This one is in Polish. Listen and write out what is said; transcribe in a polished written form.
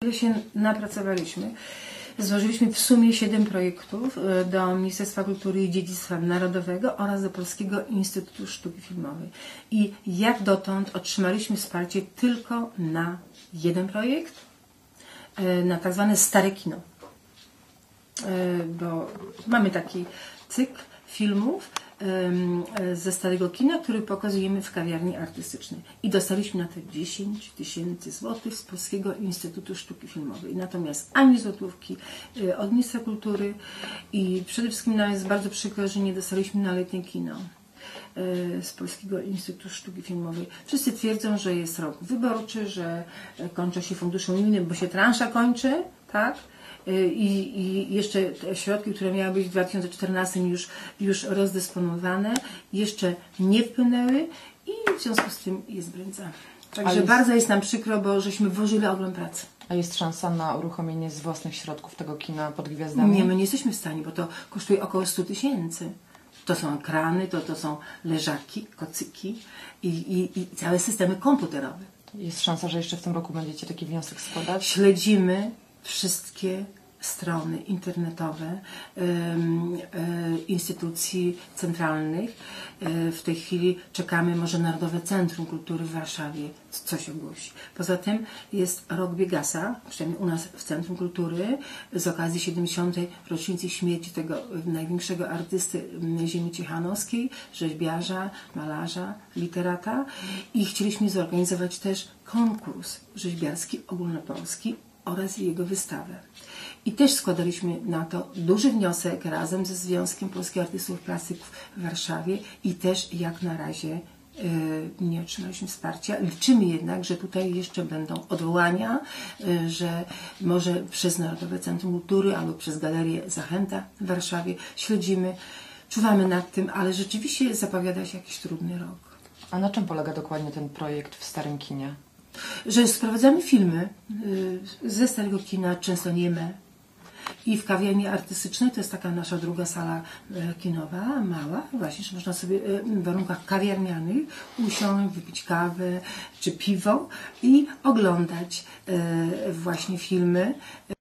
Tyle się napracowaliśmy. Złożyliśmy w sumie 7 projektów do Ministerstwa Kultury i Dziedzictwa Narodowego oraz do Polskiego Instytutu Sztuki Filmowej. I jak dotąd otrzymaliśmy wsparcie tylko na jeden projekt, na tak zwane stare kino. Bo mamy taki cykl filmów ze starego kina, który pokazujemy w kawiarni artystycznej. I dostaliśmy na to 10 000 złotych z Polskiego Instytutu Sztuki Filmowej. Natomiast ani złotówki od Ministra Kultury i przede wszystkim nam jest bardzo przykro, że nie dostaliśmy na letnie kino z Polskiego Instytutu Sztuki Filmowej. Wszyscy twierdzą, że jest rok wyborczy, że kończą się fundusze unijne, bo się transza kończy, tak? I jeszcze te środki, które miały być w 2014 już rozdysponowane, jeszcze nie wpłynęły i w związku z tym jest brędza. Także bardzo jest nam przykro, bo żeśmy włożyli ogrom pracy. A jest szansa na uruchomienie z własnych środków tego kina pod gwiazdami? Nie, my nie jesteśmy w stanie, bo to kosztuje około 100 000. To są ekrany, to są leżaki, kocyki i całe systemy komputerowe. Jest szansa, że jeszcze w tym roku będziecie taki wniosek składać? Śledzimy wszystkie strony internetowe instytucji centralnych. W tej chwili czekamy, może Narodowe Centrum Kultury w Warszawie coś ogłosi. Poza tym jest rok Biegasa, przynajmniej u nas w Centrum Kultury, z okazji 70. rocznicy śmierci tego największego artysty ziemi ciechanowskiej, rzeźbiarza, malarza, literata i chcieliśmy zorganizować też konkurs rzeźbiarski ogólnopolski oraz jego wystawę. I też składaliśmy na to duży wniosek razem ze Związkiem Polskich Artystów Plastyków w Warszawie i też jak na razie nie otrzymaliśmy wsparcia. Liczymy jednak, że tutaj jeszcze będą odwołania, że może przez Narodowe Centrum Kultury albo przez Galerię Zachęta w Warszawie śledzimy, czuwamy nad tym, ale rzeczywiście zapowiada się jakiś trudny rok. A na czym polega dokładnie ten projekt w Starym Kinie? Że sprowadzamy filmy ze starego kina, często nieme, i w kawiarni artystycznej, to jest taka nasza druga sala kinowa, mała, właśnie, że można sobie w warunkach kawiarnianych usiąść, wypić kawę czy piwo i oglądać właśnie filmy